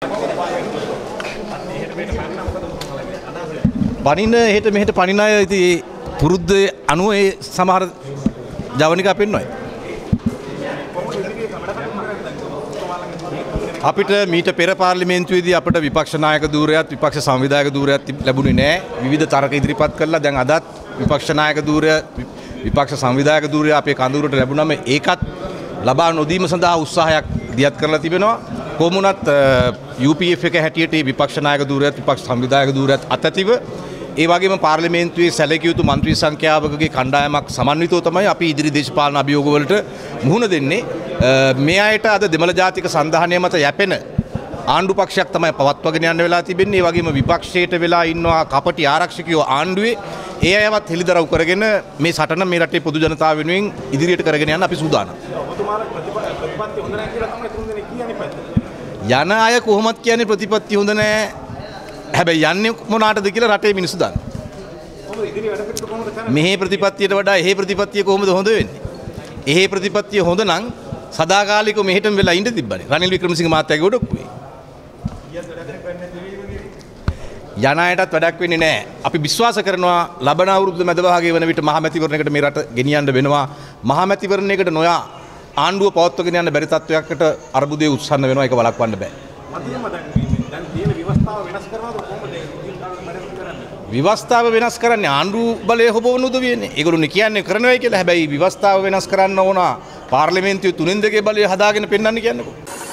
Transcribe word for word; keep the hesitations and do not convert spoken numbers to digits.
පනින හෙට මෙහෙට පනින අය ඉතින් පුරුද්ද අනුව ඒ සමහර ජවනිකා පෙන්වයි. අපිට මීට පෙර පාර්ලිමේන්තුවේදී අපිට විපක්ෂ නායක ධූරයත් විපක්ෂ සංවිධායක ධූරයත් ලැබුණේ නැහැ. විවිධ තරක ඉදිරිපත් කළා. දැන් අදත් විපක්ෂ නායක ධූරය විපක්ෂ සංවිධායක ධූරය අපේ කඳවුරට ලැබුණාම ඒකත් ලබා නොදීම සඳහා උත්සාහයක් දියත් කරලා තිබෙනවා. කොහොම වුණත් යූ පී එෆ් එක හැටියට විපක්ෂ නායක ධූරයත් විපක්ෂ සංවිධායක ධූරයත් අතැතිව ඒ වගේම පාර්ලිමේන්තුවේ සැලකිය යුතු මන්ත්‍රී සංඛ්‍යාවකගේ කණ්ඩායමක් සමන්විතව තමයි අපි ඉදිරි දේශපාලන අභියෝග වලට මුහුණ දෙන්නේ. මේ අයට අද දෙමළ ජාතික සංධානය මත යැපෙන ආණ්ඩු පක්ෂයක් තමයි පවත්වාගෙන යන්න වෙලා තිබෙන්නේ. ඒ වගේම විපක්ෂයට වෙලා ඉන්නවා කපටි ආරක්ෂකයෝ ආණ්ඩුවේ. ඒ අයවත් හෙළිදරව් කරගෙන මේ සටන මේ රටේ පොදු ජනතාව වෙනුවෙන් ඉදිරියට කරගෙන යන්න අපි සූදානම්. යන අය කොහොමත් කියන්නේ ප්‍රතිපත්ති හොඳ නැහැ. හැබැයි යන්නේ මොනාටද කියලා රටේ මිනිස්සු දන්නවා. මෙහි ප්‍රතිපත්තියට වඩා එහි ප්‍රතිපත්තිය කොහොමද හොඳ වෙන්නේ? එහි ප්‍රතිපත්තිය හොඳ නම් සදාකාලිකව මෙහෙටම වෙලා ඉඳ තිබ්බනේ. රනිල් වික්‍රමසිංහ මහත්තයාගේ ඔඩොක්කුවේ. යන අයටත් වැඩක් වෙන්නේ නැහැ. අපි විශ්වාස කරනවා ලබන අවුරුද්ද මැද භාගයේ වන විට මහමැතිවරණයකට මේ රට ගෙනියන්න වෙනවා. මහමැතිවරණයකට නොයා ආණ්ඩුව පවත්වාගෙන යන්න බැරි තත්වයකට අර්බුදයේ උත්සන්න වෙනවා. ඒක වළක්වන්න බෑ. විවස්ථාව වෙනස් කරන්නේ ආණ්ඩු බලය හොබවන උදවියනේ. ඒගොල්ලෝ කියන්නේ කරනවයි කියලා. හැබැයි විවස්ථාව වෙනස් කරන්න ඕන පාර්ලිමේන්තුවේ තුනෙන් දෙකේ බලය හදාගෙන පෙන්වන්න කියන්නකෝ.